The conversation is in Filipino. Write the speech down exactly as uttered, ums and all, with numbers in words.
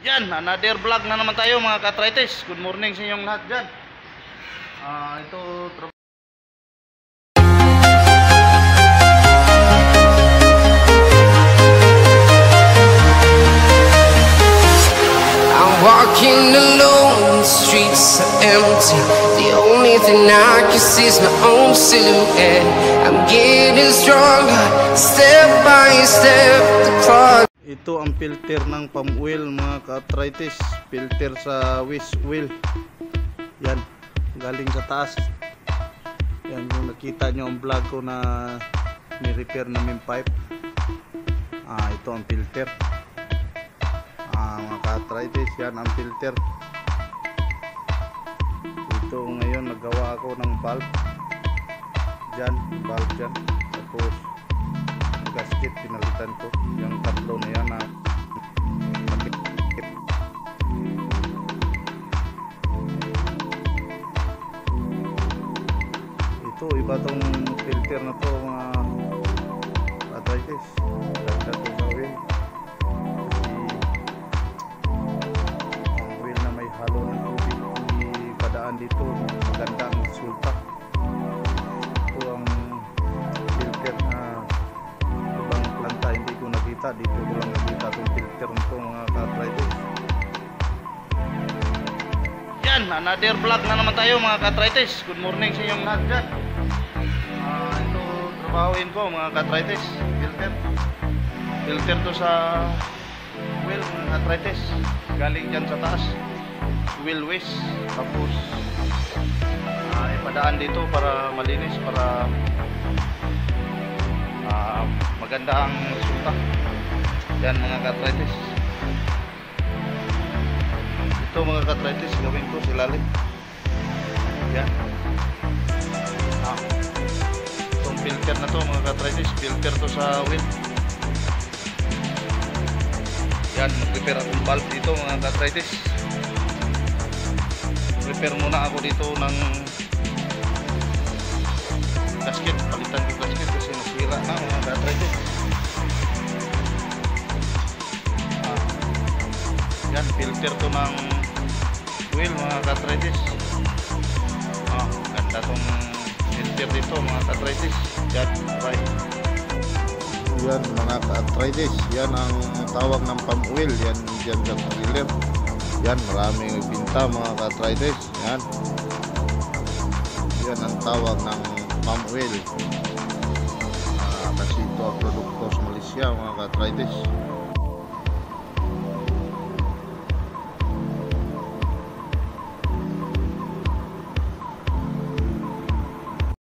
Yan, another vlog na naman tayo mga ka-arthritis. Good morning sa inyong lahat dyan. Ah, ito I'm walking alone, the streets are empty. The only thing I can see is my own silhouette. I'm getting stronger, step by step. The clock. Ito ang filter ng palm oil mga ka-arthritis. Filter sa whisk wheel. Yan, galing sa taas. Yan yung nakita nyo ang vlog ko na ni-repair namin pipe. Ah, ito ang filter. Ah, mga ka-arthritis, yan ang filter. Ito ngayon nagawa ako ng valve. Diyan, valve dyan. Tapos gasket pinalitan ko. Yung tatlo na yan na ito, iba tong filter na to mga arthritis. Ganda to sa wheel. Ang wheel na may halo ng tubig hindi padaan dito, maganda ang resulta. Ito ang filter na ibang planta hindi ko nakita, dito ko lang nakita itong filter nito mga ka-arthritis. Yan, another vlog na naman tayo mga ka-arthritis. Good morning sa inyong lahat dyan. Uh, ito trabahuin ko mga ka-arthritis, filter filter to sa wheel mga ka-arthritis, galing dyan sa taas, wheel waste. Tapos uh, ipadaan dito para malinis, para uh, maganda ang resulta. Yan mga ka-arthritis. Ito mga ka-arthritis gawin ko silalim. Yan. Ah. Itong filter na to mga ka-arthritis, filter to sa wheel. Yan, mag-repair akong valve dito mga ka-arthritis. Repair muna ako dito ng gasket. Palitan ko gasket kasi nasira na mga ka-arthritis. Ah. Yan, filter to ng wheel mga ka-arthritis. Ah, ganda tong filter dito mga ka-arthritis. Yan, right. Yan mga ka-arthritis, yan ang tawag ng palm oil. Yan dyan sa trailer. Yan, maraming nagbinta mga ka-arthritis. Yan, yan ang tawag ng palm oil. Ah, kasi ito ang produkto sa Malaysia mga ka-arthritis.